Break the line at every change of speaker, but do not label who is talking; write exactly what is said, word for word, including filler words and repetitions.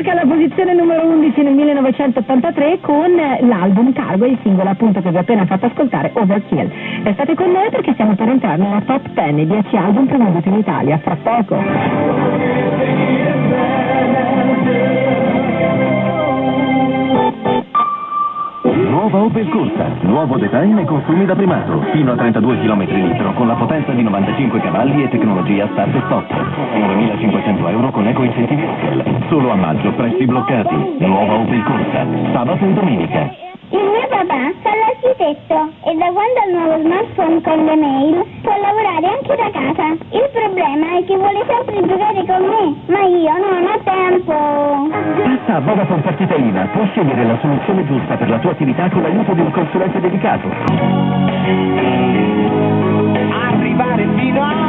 sbarca alla posizione numero undici nel millenovecentottantatré con l'album Cargo, il singolo appunto che vi ho appena fatto ascoltare, Overkill. Restate con noi perché stiamo per entrare nella top dieci, i dieci album più venduti in Italia, fra poco.
Nuova Opel Corsa, nuovo design e consumi da primato, fino a trentadue chilometri litro con la potenza di novantacinque cavalli e tecnologia start e stop. novemilacinquecento euro con eco incentivi Opel. Solo a maggio, prezzi bloccati. Nuova Opel Corsa, sabato e domenica.
Il mio papà fa l'architetto e da quando ha il nuovo smartphone con le mail può lavorare anche da casa. Il problema è che vuole sempre giocare con me, ma io non ho tempo.
Passa a Vodafone Partita I V A, puoi scegliere la soluzione giusta per la tua attività con l'aiuto di un consulente dedicato.
Arrivare fino a